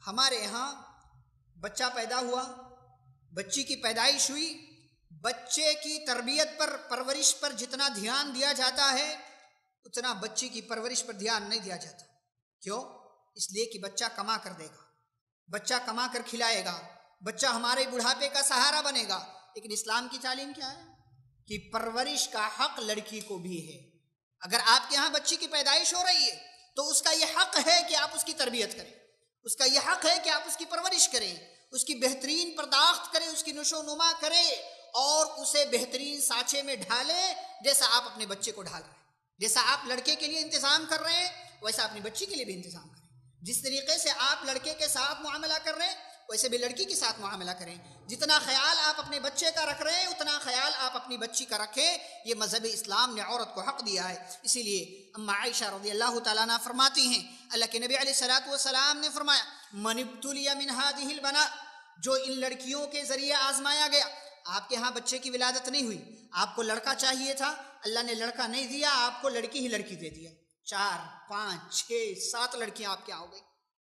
ہمارے یہاں بچہ پیدا ہوا، بچی کی پیدائش ہوئی، بچے کی تربیت پر، پرورش پر جتنا دھیان دیا جاتا ہے اتنا بچی کی پرورش پر دھیان نہیں دیا جاتا۔ کیوں؟ اس لیے کہ بچہ کما کر دے گا، بچہ کما کر کھلائے گا، بچہ ہمارے بڑھاپے کا سہارا بنے گا۔ لیکن اسلام کی تعلیم کیا ہے کہ پرورش کا حق لڑکی کو بھی ہے۔ اگر آپ کے ہاں بچی کی پیدائش ہو رہی ہے تو اس کا یہ حق ہے کہ آپ اس کی تربیت کریں، اس کا یہ حق ہے کہ آپ اس کی پرورش کریں، اس کی بہترین پرداخت کریں، اس کی نشو و نما کریں اور اسے بہترین سانچے میں ڈھالیں جیسا آپ اپنے بچے کو ڈھال رہے ہیں۔ جیسا آپ لڑکے کے لیے انتظام کر رہے ہیں ویسا اپنی بچی کے لیے بھی انتظام کریں۔ جس طریقے سے آپ لڑکے کے ساتھ معاملہ کر رہے ہیں ویسے بھی لڑکی کے ساتھ معاملہ کریں۔ جتنا خیال آپ اپنے بچے کا رکھ رہے ہیں اتنا خیال آپ اپنی بچی کا رکھیں۔ یہ مذہب اسلام نے عورت کو حق دیا ہے۔ اسی لیے اما عائشہ رضی اللہ تعالیٰ عنہ فرماتی ہیں، اللہ کے نبی علیہ الصلوۃ والسلام نے فرمایا من ابتلی من هذه البنات، جو ان لڑکیوں کے ذریعے آزمایا گیا۔ آپ کے ہاں بچے کی ولادت نہیں ہوئی، آپ کو لڑکا چاہیے تھا، اللہ نے لڑکا نہیں دیا، آپ کو لڑکی ہی لڑکی دے دیا۔ 4 5 6 7 لڑکیاں آپ کے ہاں ہو گئی،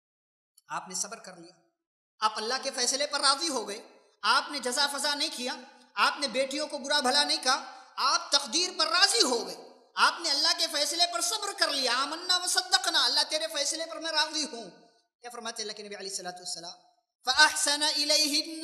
آپ نے صبر کر لیا، آپ اللہ کے فیصلے پر راضی ہو گئے، آپ نے جزا فضا نہیں کیا، آپ نے بیٹیوں کو برا بھلا نہیں کہا، آپ تقدیر پر راضی ہو گئے، آپ نے اللہ کے فیصلے پر صبر کر لیا۔ آمنا وصدقنا، اللہ تیرے فیصلے پر میں راضی ہوں۔ کیا فرماتے اللہ کے نبی علیہ الصلوۃ والسلام؟ فأحسن الیہن،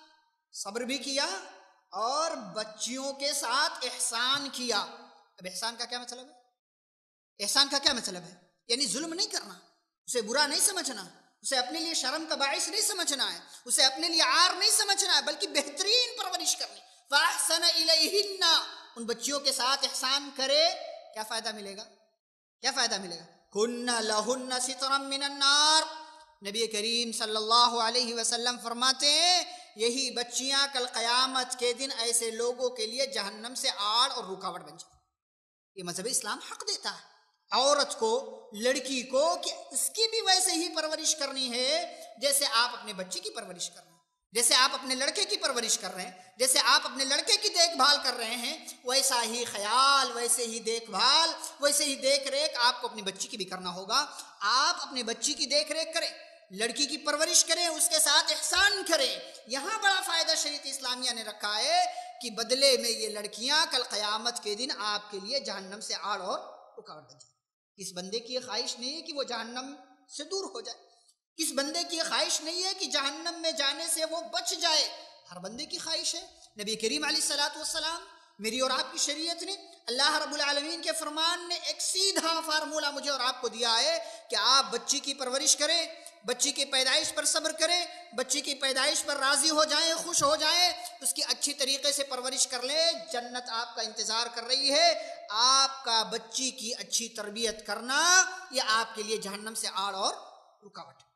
صبر بھی کیا اور بچیوں کے ساتھ احسان کیا۔ اب احسان کا کیا مطلب ہے؟ احسان کا کیا مطلب ہے؟ یعنی ظلم نہیں کرنا، اسے برا نہیں سمجھنا، اسے اپنے لیے شرم کا باعث نہیں سمجھنا ہے، اسے اپنے لیے عار نہیں سمجھنا ہے، بلکہ بہترین پرورش کرنی۔ فأحسن الیہن، ان بچیوں کے ساتھ احسان کرے، کیا فائدہ ملے گا؟ کیا فائدہ ملے گا؟ کن لہن سترا من النار، نبی کریم صلی اللہ علیہ وسلم فرماتے ہیں یہی بچیاں کل قیامت کے دن ایسے لوگوں کے لیے جہنم سے آڑ اور رکاوٹ بن جائیں۔ یہ مذہب اسلام حق دیتا ہے عورت کو، لڑکی کو، کہ اس کی بھی ویسے ہی پرورش کرنی ہے جیسے آپ اپنے بچے کی پرورش کر رہے ہیں، جیسے آپ اپنے لڑکے کی پرورش کر رہے ہیں، جیسے آپ اپنے لڑکے کی دیکھ بھال کر رہے ہیں، ویسا ہی خیال، ویسے ہی دیکھ بھال، ویسے ہی دیکھ ریکھ آپ کو اپنی بچی کی بھی کرنا ہوگا۔ آپ اپنے بچی کی دیکھ ریکھ کریں، لڑکی کی پرورش کریں، اس کے ساتھ احسان کریں۔ یہاں بڑا فائدہ شریعت اسلامیہ نے رکھا ہے کہ بدلے میں یہ لڑکیاں کل قیامت کے دن آپ کے لیے جہنم سے آڑ اور رکاوٹ بن جائیں۔ اس بندے کی یہ خواہش نہیں ہے کہ وہ جہنم سے دور ہو جائے، اس بندے کی یہ خواہش نہیں ہے کہ جہنم میں جانے سے وہ بچ جائے، ہر بندے کی خواہش ہے۔ نبی کریم علیہ الصلوۃ والسلام، میری اور آپ کی شریعت نے، اللہ رب العالمین کے فرمان نے ایک سیدھا فارمولہ مجھے اور آپ کو دیا ہے کہ آپ بچی کی پرورش کریں، بچی کی پیدائش پر صبر کریں، بچی کی پیدائش پر راضی ہو جائیں، خوش ہو جائیں، اس کی اچھی طریقے سے پرورش کر لیں، جنت آپ کا انتظار کر رہی ہے۔ آپ کا بچی کی اچھی تربیت کرنا یہ آپ کے لیے جہنم سے آڑ اور رکاوٹ ہے۔